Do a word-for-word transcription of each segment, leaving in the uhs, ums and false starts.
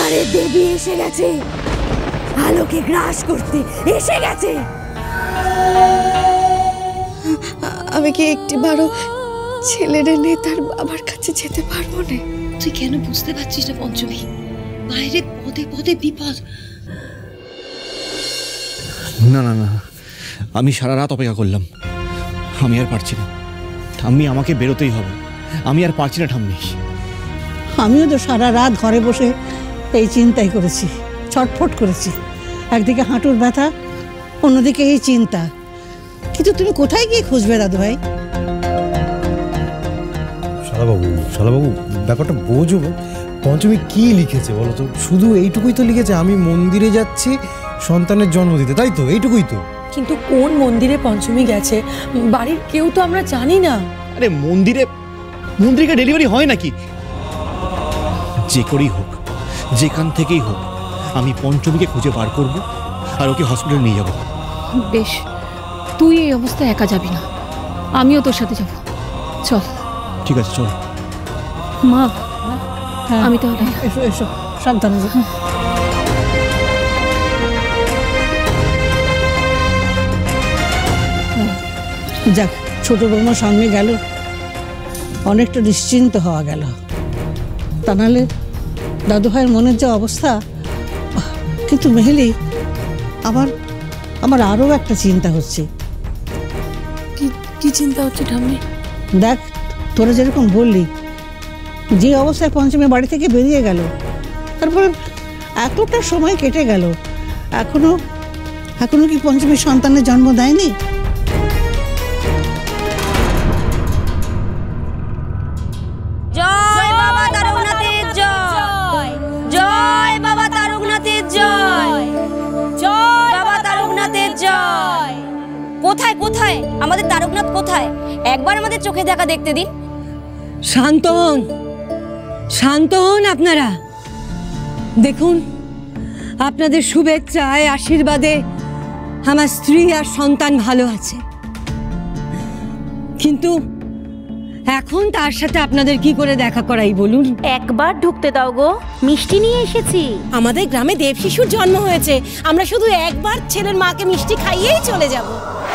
অন্ধকারের দেবী এসে গেছে, আলোকে গ্রাস করতে এসে গেছে। আমি কি একটিবারও ছেলেরা নিয়ে তার বাবার কাছে যেতে পারবো না? তুই কেন বুঝতে পারছিস না পঞ্চমী? বাইরে পদে পদে বিপদ। না না না, আমি সারা রাত অপেক্ষা করলাম, আমি আর পারছি না। ঠাম্মি, আমাকে বেরোতেই হবে, আমি আর পারছি না ঠাম্মি। আমিও তো সারা রাত ঘরে বসে এই চিন্তাই করেছি, ছটফট করেছি। একদিকে হাঁটুর ব্যথা, অন্যদিকে এই চিন্তা। কিন্তু তুমি কোথায় গিয়ে খুঁজবে দাদু ভাই? শালাবাবু শালাবাবু ব্যাপারটা বোঝো। পঞ্চমী কি লিখেছে বলো তো? শুধু এইটুকুই তো লিখেছে, আমি মন্দিরে যাচ্ছি সন্তানের জন্ম দিতে, তাই তো? এইটুকুই তো। কিন্তু কোন মন্দিরে পঞ্চমী গেছে বাড়ির কেউ তো আমরা জানি না। আরে মন্দিরে মন্দিরে ডেলিভারি হয় নাকি? যে করেই হোক, যেখান থেকেই হোক, আমি পঞ্চমীকে খুঁজে বার করব আর ওকে হসপিটালে নিয়ে যাব। বেশ, তুই এই অবস্থায় একা যাবি না, আমিও তোর সাথে যাব। চল। ঠিক আছে, চল। মা, আমি তাহলে। এসো এসো, সাবধানে। যাক, ছোট বৌমার সঙ্গে গেল, অনেকটা নিশ্চিন্ত হওয়া গেল। তা নাহলে দাদু ভাইয়ের মনের যে অবস্থা। কিন্তু মেহেলি, আমার আমার আরও একটা চিন্তা হচ্ছে। কি চিন্তা হচ্ছে ঠাম্মি? দেখ, তোরা যেরকম বললি, যে অবস্থায় পঞ্চমী বাড়ি থেকে বেরিয়ে গেল, তারপর এতটা সময় কেটে গেল, এখনো এখনো কি পঞ্চমীর সন্তানের জন্ম দেয়নি? জয় বাবা তারকনাথের জয়, জয় বাবা তারকনাথের জয়, জয় বাবা তারকনাথের জয়। কোথায় কোথায় আমাদের তারকনাথ কোথায়? একবার আমাদের চোখে দেখা দেখতে দিন। শান্ত হন, শান্ত হন আপনারা। দেখুন, আপনাদের শুভেচ্ছায় আশীর্বাদে আমার স্ত্রী আর সন্তান ভালো আছে, কিন্তু এখন তার সাথে আপনাদের কি করে দেখা করাই বলুন? একবার ঢুকতে দাও গো, মিষ্টি নিয়ে এসেছি। আমাদের গ্রামে দেব শিশুর জন্ম হয়েছে, আমরা শুধু একবার ছেলের মাকে মিষ্টি খাইয়েই চলে যাব।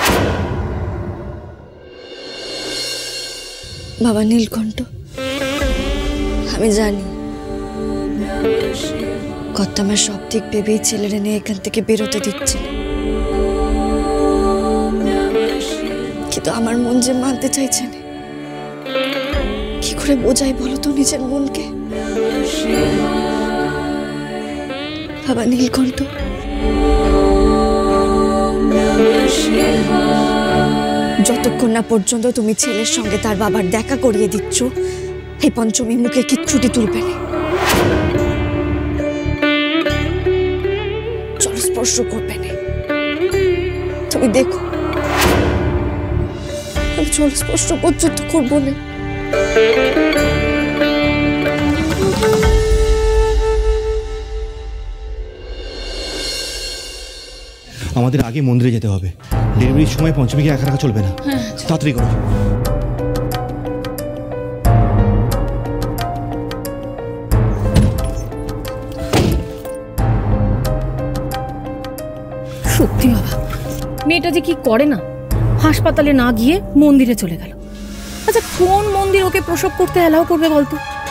বাবা নীলকণ্ঠ, আমি জানি কর্তা আমার সব দিক ভেবেই ছেলেরা নিয়ে এখান থেকে বেরোতে দিচ্ছে, কিন্তু আমার মন যে মানতে চাইছে না। কি করে বোঝাই বলো তো নিজের মনকে? বাবা নীলকণ্ঠ, যতক্ষণ না পর্যন্ত তুমি ছেলের সঙ্গে তার বাবার দেখা করিয়ে দিচ্ছ, এই পঞ্চমী মুখে কিচ্ছুটি তুলবে না, জলস্পর্শ করবে না। তুমি দেখো, আমি জলস্পর্শ পর্যন্ত করবো না। আমাদের আগে মন্দিরে যেতে হবে, ডেলিভারির সময় পঞ্চমীকে একা রাখা চলবে না। তাড়াতাড়ি করো। সত্যি বাবা, মেয়েটা যে কি করে না, হাসপাতালে না গিয়ে মন্দিরে চলে গেল। আচ্ছা, কোন মন্দির ওকে প্রসব করতে অ্যালাউ করবে বলতো?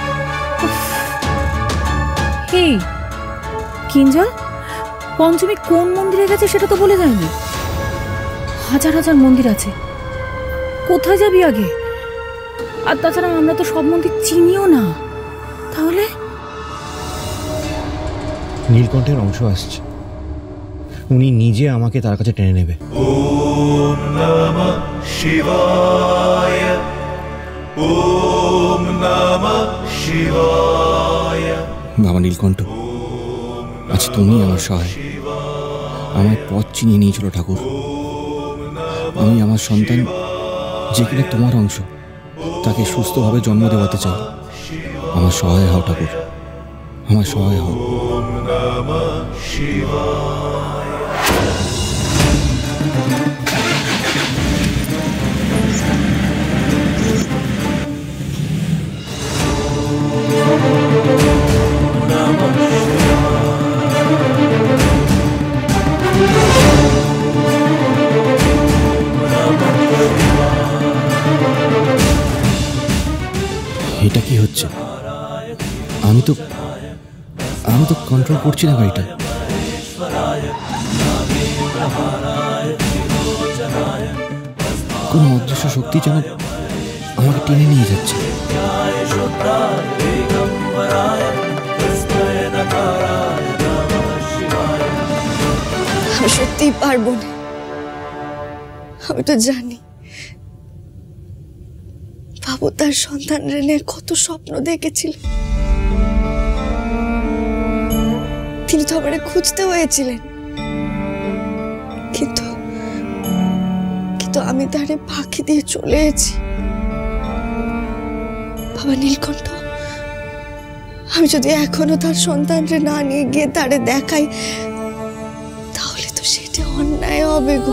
এই কিঞ্জল, পঞ্চমী কোন মন্দিরে গেছে সেটা তো বলে যায়নি। হাজার হাজার মন্দির আছে, কোথায় যাবি আগে? আর তাছাড়া আমরা তো সব মন্দির চিনিও না। তাহলে নীলকণ্ঠের অংশ আসছে, উনি নিজে আমাকে তার কাছে টেনে নেবে। ওম নমঃ শিবায়, ওম নমঃ শিবায়। বাবা নীলকণ্ঠ, আজ তুমি আমার সহায়, আমার পথ চিনিয়ে নিয়েছিল ঠাকুর। আমি আমার সন্তান, যে কিনা তোমার অংশ, তাকে সুস্থভাবে জন্ম দেওয়াতে চাই। আমার সহায় হও ঠাকুর, আমার সহায় হও। ওম নমঃ শিবায়। নমঃ এটা কি হচ্ছে? আমি তো আমি তো কন্ট্রোল করছি না গাড়িটা। কোন অদৃশ্য শক্তি যেন আমাকে টেনে নিয়ে যাচ্ছে। আমি সত্যিই পারবো না। আমি তো জানি বাবু তার সন্তান রেনের কত স্বপ্ন দেখেছিল। তিনি তো আমারে খুঁজতে হয়েছিলেন, কিন্তু কিন্তু আমি তারে ফাঁকি দিয়ে চলে এসেছি। বাবা নীলকণ্ঠ, আমি যদি এখনো তার সন্তানরে না নিয়ে গিয়ে তারে দেখাই, তাহলে তো সেটা অন্যায় হবে গো।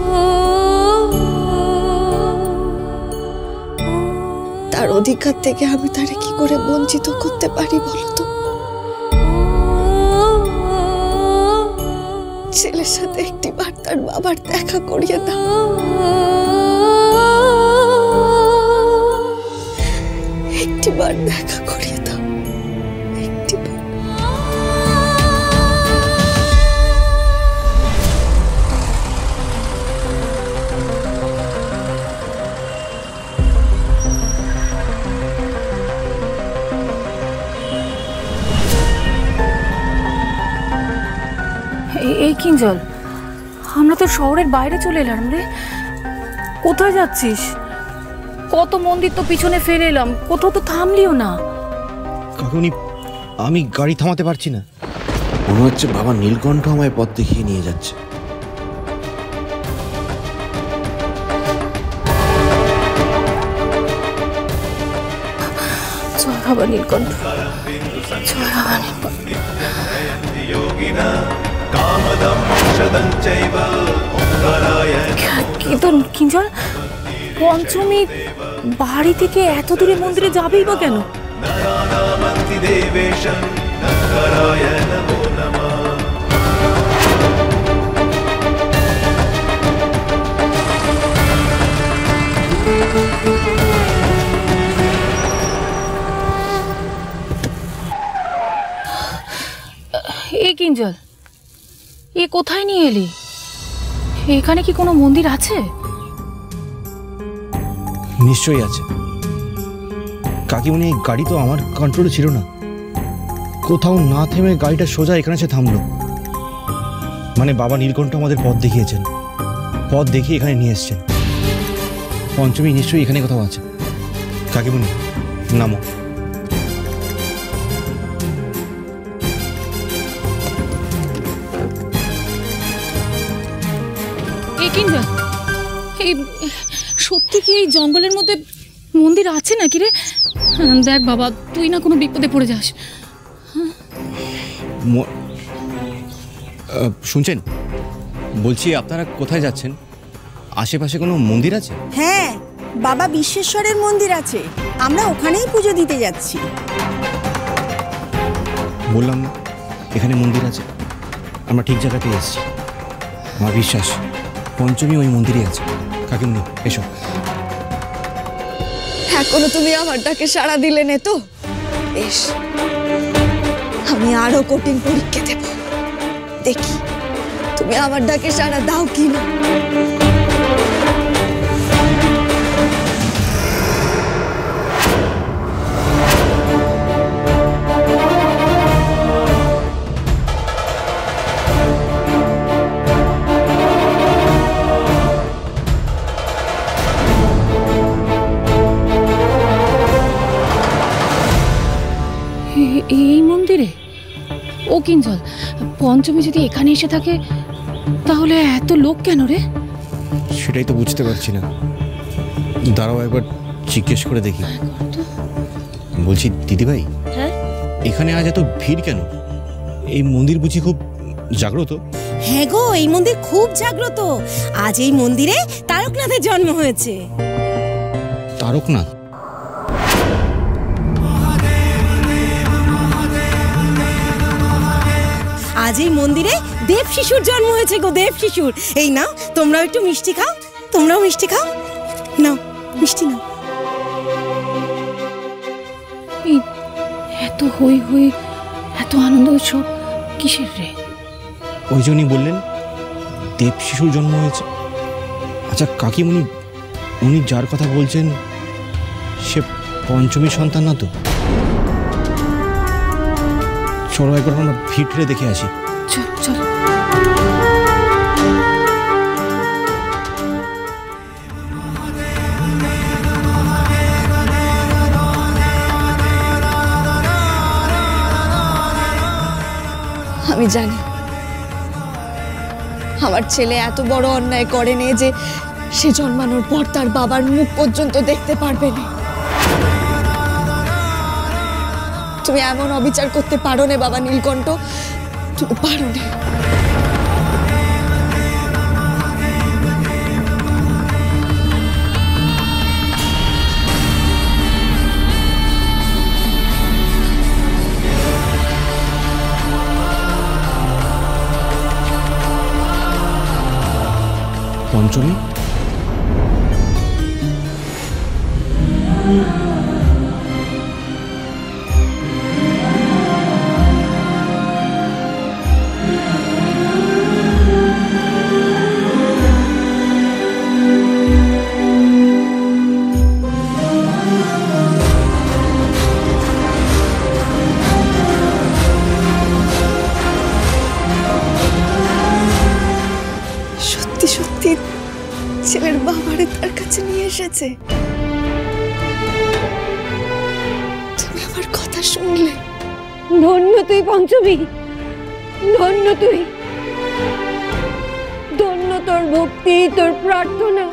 তার অধিকার থেকে আমি তারে কি করে বঞ্চিত করতে পারি বলো তো? ছেলের সাথে একটিবার তার বাবার দেখা করিয়ে দাও, একটিবার দেখা করিয়ে দাও, একটিবার। এই কিঞ্জল, আমরা তো শহরের বাইরে চলে এলাম রে। কোথায় যাচ্ছিস? কত মন্দির তো পিছনে ফেলে এলাম, কোথাও তো থামলিও না। কাকুনি, আমি গাড়ি থামাতে পারছি না। মনে হচ্ছে বাবা নীলকণ্ঠ আমায় পথ দেখিয়ে নিয়ে যাচ্ছে। জয় বাবা নীলকণ্ঠ, জয় বাবা নীলকণ্ঠ। কিন্তু কিঞ্জল, পঞ্চমী বাড়ি থেকে এত দূরে মন্দিরে যাবেই বা কেন? এ কিঞ্জল, এ কোথায় নিয়ে এলি? এখানে কি কোনো মন্দির আছে? নিশ্চয়ই আছে কাকিমণি। এই গাড়ি তো আমার কন্ট্রোলে ছিল না। কোথাও না থেমে গাড়িটা সোজা এখানে এসে থামলো। মানে বাবা নীলকণ্ঠ আমাদের পথ দেখিয়েছেন, পথ দেখিয়ে এখানে নিয়ে এসছেন। পঞ্চমী নিশ্চয়ই এখানে কোথাও আছে। কাকিমণি নামো। কিঞ্জল, এই সত্যি কি এই জঙ্গলের মধ্যে মন্দির আছে নাকি রে? দেখ বাবা, তুই না কোনো বিপদে পড়ে যাস। শুনছেন? বলছি আপনারা কোথায় যাচ্ছেন? আশেপাশে কোনো মন্দির আছে? হ্যাঁ, বাবা বিশ্বেশ্বরের মন্দির আছে, আমরা ওখানেই পুজো দিতে যাচ্ছি। বললাম না এখানে মন্দির আছে। আমরা ঠিক জায়গাতে এসেছি। আমার বিশ্বাস পঞ্চমী ওই মন্দিরে আছে। কাকিমণি এসো। এখনো তুমি আমার ডাকে সাড়া দিলে না তো? বেশ, আমি আরো কঠিন পরীক্ষা দেব, দেখি তুমি আমার ডাকে সাড়া দাও কি না। এই মন্দিরে? ও কিঞ্জল, পঞ্চমী যদি এখানে এসে থাকে তাহলে এত লোক কেন রে? সেটাই তো বুঝতে পারছি না। দাঁড়াও একবার জিজ্ঞেস করে দেখি। বলছি দিদিভাই, হ্যাঁ এখানে আজ এত ভিড় কেন? এই মন্দির বুঝি খুব জাগ্রত? হ্যাঁ গো, এই মন্দির খুব জাগ্রত। আজ এই মন্দিরে তারকনাথের জন্ম হয়েছে। তারকনাথ? আজ এই মন্দিরে দেব শিশুর জন্ম হয়েছে গো, দেব শিশুর। এই নাও, তোমরাও একটু মিষ্টি খাও, তোমরাও মিষ্টি খাও, নাও মিষ্টি নাও। এত হই হই, এত আনন্দ উৎসব কিসের রে? ওই জন্যই বললেন দেব শিশুর জন্ম হয়েছে। আচ্ছা কাকিমুনি, উনি যার কথা বলছেন সে পঞ্চমীর সন্তান না তো? চলো একবার আমরা ভিড়ে দেখে আসি। চল চল। আমি জানি আমার ছেলে এত বড় অন্যায় করেনি যে সে জন্মানোর পর তার বাবার মুখ পর্যন্ত দেখতে পারবে না। তুমি এমন অবিচার করতে পারো না বাবা নীলকণ্ঠ, তুমি পারো না। পঞ্চমী, সত্যি সত্যি ছেলের বাবারে তার কাছে নিয়ে এসেছে। তুমি আমার কথা শুনলে। ধন্য তুই পঞ্চমী, ধন্য তুই, ধন্য তোর ভক্তি, তোর প্রার্থনা।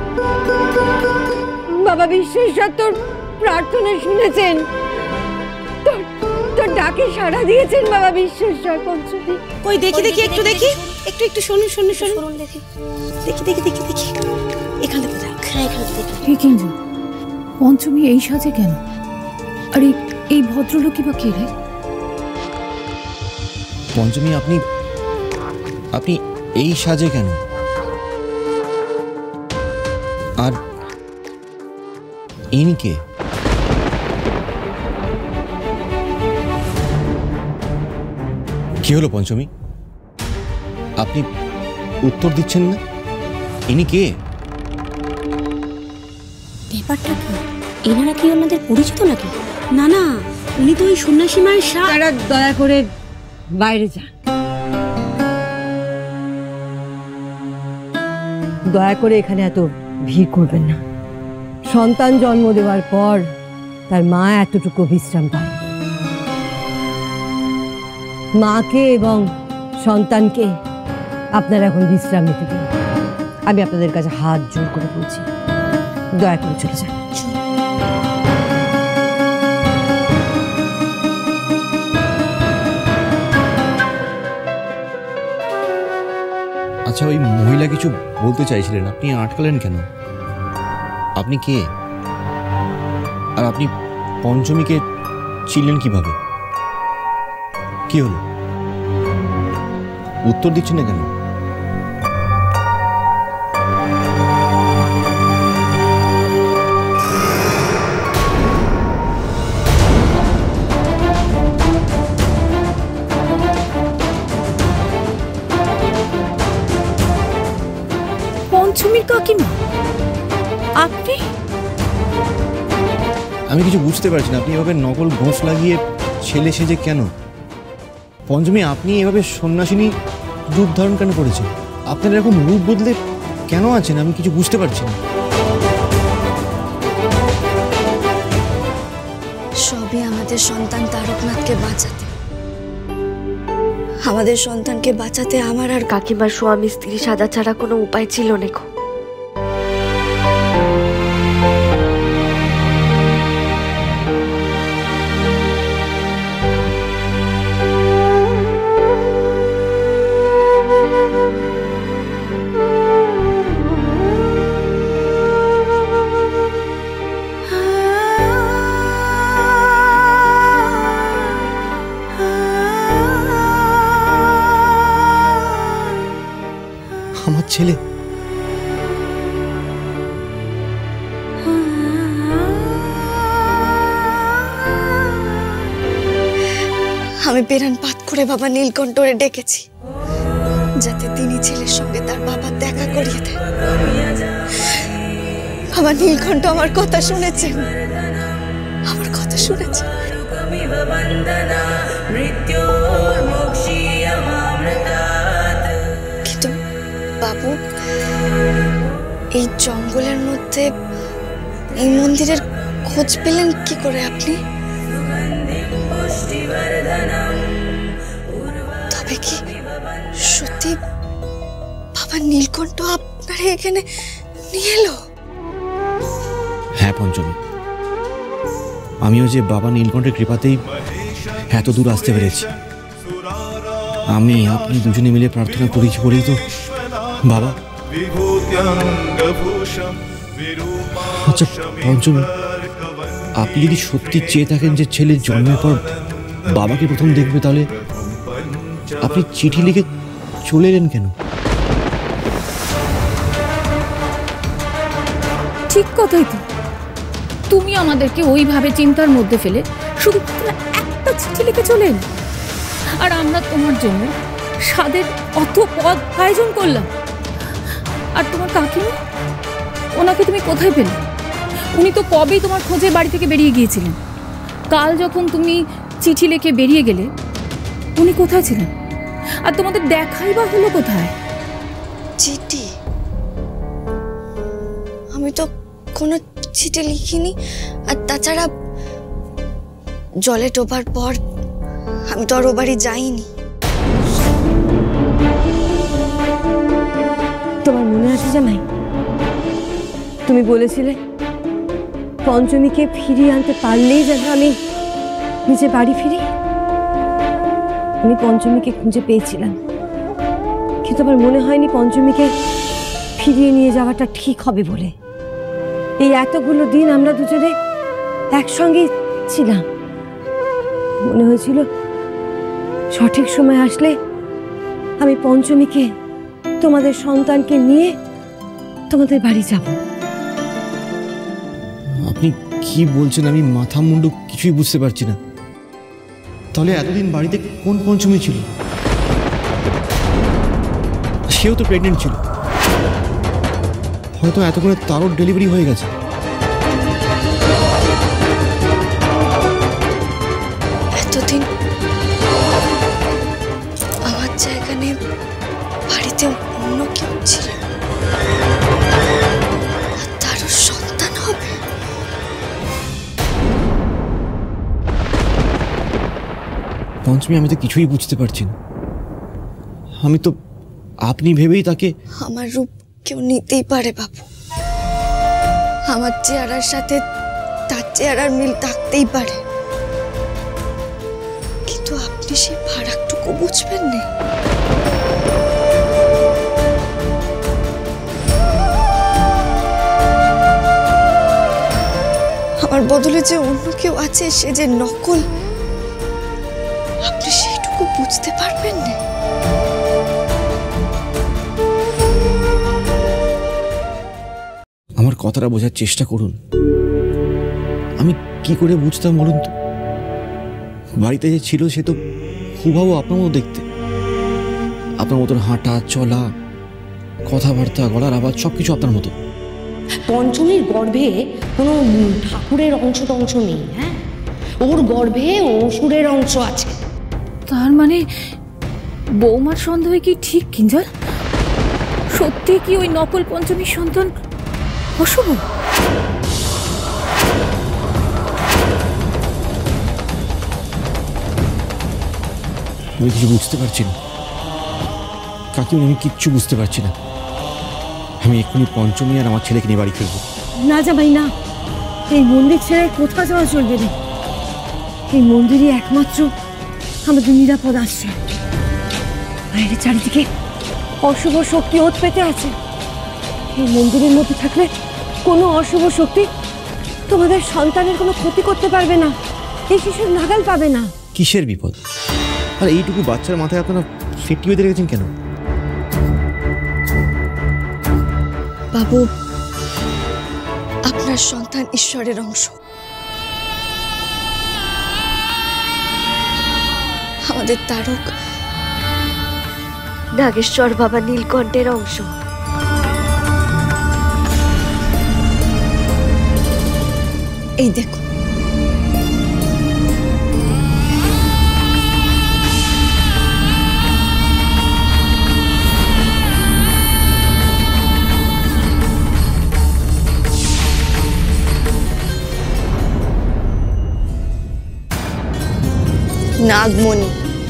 বাবা বিশ্বেশ্বর তোর প্রার্থনা শুনেছেন, তোর তোর ডাকে সাড়া দিয়েছেন বাবা বিশ্বেশ্বর। পঞ্চমী কই দেখি দেখি একটু দেখি, একটু একটু শুনুন শুনুন শুনুন দেখি দেখি দেখি দেখি দেখি এখানে কোথায়? হ্যাঁ এখানে দেখি। হে কিঞ্জন, পঞ্চমী এই সাজে কেন? আরে এই ভদ্রলোকই বা কে রে? পঞ্চমী আপনি আপনি এই সাজে কেন? আর ইনি কে? কি হলো পঞ্চমী, আপনি উত্তর দিচ্ছেন না? ইনি কে? ব্যাপারটা কি? এনারা কি ওনাদের পরিচিত নাকি? না না, উনি তো ওই সন্ন্যাসী মায়ের সা তারা দয়া করে বাইরে যান, দয়া করে এখানে এত ভিড় করবেন না। সন্তান জন্ম দেওয়ার পর তার মা এতটুকু বিশ্রাম পায়। মাকে এবং সন্তানকে আপনারা এখন বিশ্রাম নিতে দিন। আমি আপনাদের কাছে হাত জোর করে বলছি, দয়া করে চলে যান। আচ্ছা ওই মহিলা কিছু বলতে চাইছিলেন, আপনি আটকালেন কেন? আপনি কে? আর আপনি পঞ্চমীকে চিনলেন কিভাবে? কি হলো, উত্তর দিচ্ছেন না কেন? পঞ্চমীর কাকিমা আপনি? আমি কিছু বুঝতে পারছি না, আপনি এভাবে নকল ঘোষ লাগিয়ে ছেলে সেজে কেন? পঞ্চমী আপনি এভাবে সন্ন্যাসিনী রূপ ধারণ কেন করেছেন? আপনার এরকম রূপ বদলে কেন আছেন আমি কিছু বুঝতে পারছি না। সবই আমাদের সন্তান তারকনাথকে বাঁচাতে। আমাদের সন্তানকে বাঁচাতে আমার আর কাকিমার স্বামী স্ত্রী সাজা ছাড়া কোনো উপায় ছিল না। আমার ছেলে আমি বেরান পাত করে বাবা নীলকণ্ঠরে ডেকেছি, যাতে তিনি ছেলের সঙ্গে তার বাবা দেখা করিয়ে দেন। বাবা নীলকণ্ঠ আমার কথা শুনেছেন, আমার কথা শুনেছেন। কিন্তু বাবু, এই জঙ্গলের মধ্যে এই মন্দিরের খোঁজ পেলেন কি করে আপনি? তবে কি সত্যি বাবা নীলকণ্ঠ আপনারা এখানে নিয়ে এলো? হ্যাঁ পঞ্চমী, আমিও যে বাবা নীলকণ্ঠের কৃপাতেই এত দূর আসতে পেরেছি। আমি আপনি দুজনে মিলে প্রার্থনা করেছি বলেই তো বাবা। আচ্ছা পঞ্চমী, আপনি যদি সত্যি চেয়ে থাকেন যে ছেলের জন্মের পর বাবাকে প্রথম দেখবে, তাহলে আপনি চিঠি লিখে চলে এলেন কেন? ঠিক কথাই তো। তুমি আমাদেরকে ওইভাবে চিন্তার মধ্যে ফেলে শুধু একটা চিঠি লিখে চলে এলে, আর আমরা তোমার জন্য স্বাদের অত পদ আয়োজন করলাম। আর তোমার কাকিমা, ওনাকে তুমি কোথায় পেলে? উনি তো কবেই তোমার খোঁজে বাড়ি থেকে বেরিয়ে গিয়েছিলেন। কাল যখন তুমি চিঠি লিখে বেরিয়ে গেলে উনি কোথায় ছিলেন? আর তোমাদের দেখাই বা হলো কোথায়? চিঠি? আমি তো কোনো চিঠি লিখিনি। আর তাছাড়া জলে ডোবার পর আমি তো আর ও বাড়ি যাইনি। তোমার মনে আছে জামাই, তুমি বলেছিলে পঞ্চমীকে ফিরিয়ে আনতে পারলেই যেন আমি নিজে বাড়ি ফিরি। আমি পঞ্চমীকে খুঁজে পেয়েছিলাম, কিন্তু আমার মনে হয়নি পঞ্চমীকে ফিরিয়ে নিয়ে যাওয়াটা ঠিক হবে বলে। এই এতগুলো দিন আমরা দুজনে একসঙ্গে ছিলাম, মনে হয়েছিল সঠিক সময় আসলে আমি পঞ্চমীকে, তোমাদের সন্তানকে নিয়ে তোমাদের বাড়ি যাব। আপনি কি বলছেন? আমি মাথা মুন্ডু কিছুই বুঝতে পারছি না। তাহলে এতদিন বাড়িতে কোন পঞ্চমী ছিল? সেও তো প্রেগনেন্ট ছিল, হয়তো এতক্ষণে তারও ডেলিভারি হয়ে গেছে। এতদিন আমার জায়গা নিয়ে বাড়িতে অন্য কেউ ছিল, আর তারও সন্তান হবে। পঞ্চমী, আমি তো কিছুই বুঝতে পারছি না। আমি তো আপনি ভেবেই তাকে। আমার রূপ কেউ নিতেই পারে বাবু, আমার চেহারার সাথে তার চেহারার মিল থাকতেই পারে, কিন্তু আপনি সেই ফারাকটুকু বুঝবেন না। আমার বদলে যে অন্য কেউ আছে, সে যে নকল, আপনি সেইটুকু বুঝতে পারবেন না। আমার কথাটা বোঝার চেষ্টা করুন। আমি কি করে বুঝতাম বলুন তো? বাড়িতে যে ছিল সে তো হুবাহু আপনার মতো দেখতে, আপনার মতন হাঁটা চলা, কথাবার্তা, গলার আওয়াজ সবকিছু আপনার মতো। পঞ্চমীর গর্ভে কোনো ঠাকুরের অংশ টংশ নেই, হ্যাঁ, ওর গর্ভে অসুরের অংশ আছে। তার মানে বৌমার সন্দেহ কি ঠিক কিঞ্জল? সত্যি কি ওই নকল পঞ্চমীর সন্তান অশুভ? আমি কিছু বুঝতে পারছি না কাকিমা, আমি কিচ্ছু বুঝতে পারছি না। আমি এক্ষুনি পঞ্চমী আর আমার ছেলেকে নিয়ে বাড়ি ফিরবো। না জামাই না, এই মন্দির ছেড়ে কোথাও যাওয়া চলবে না। এই মন্দিরই একমাত্র আমাদের নিরাপদ আশ্রয়। বাইরে চারিদিকে অশুভ শক্তি ওত পেতে আছে। এই মন্দিরের মধ্যে থাকলে কোনো অশুভ শক্তি তোমাদের সন্তানের কোনো ক্ষতি করতে পারবে না, এই শিশুর নাগাল পাবে না। কিসের বিপদ? আর এইটুকু বাচ্চার মাথায় আপনারা ফিটকি বেঁধে রেখেছেন কেন? বাবু, আপনার সন্তান ঈশ্বরের অংশ। আমাদের তারক নাগেশ্বর বাবা নীলকণ্ঠের অংশ। এই দেখো, নাগমণি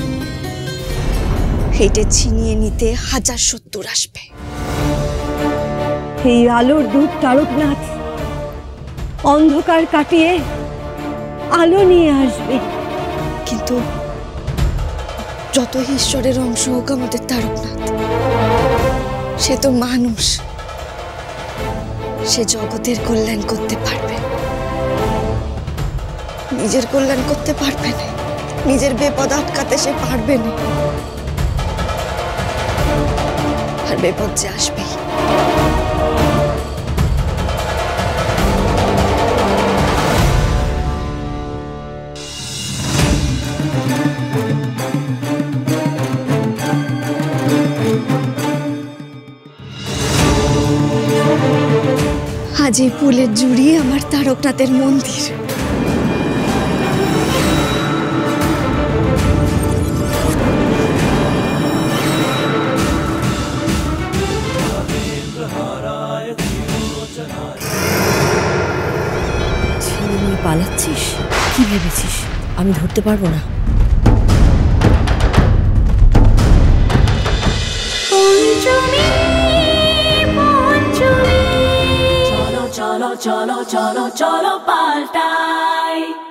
হেঁটে ছিনিয়ে নিতে হাজার সত্তর আসবে। এই আলোর দূত তারকনাথ অন্ধকার কাটিয়ে আলো নিয়ে আসবে। কিন্তু যত ঈশ্বরের অংশ হোক আমাদের তারকনাথ, সে তো মানুষ, সে জগতের কল্যাণ করতে পারবে, নিজের কল্যাণ করতে পারবে না, নিজের বিপদ আটকাতে সে পারবে না। আর বিপদ যে আসবেই। আজ এই ফুলের জুড়ি আমার তারকনাথের মন্দির। ছেলে নিয়ে পালাচ্ছিস? কি ভেবেছিস আমি ধরতে পারবো না? চলো চলো চলো চলো চলো পাল্টাই।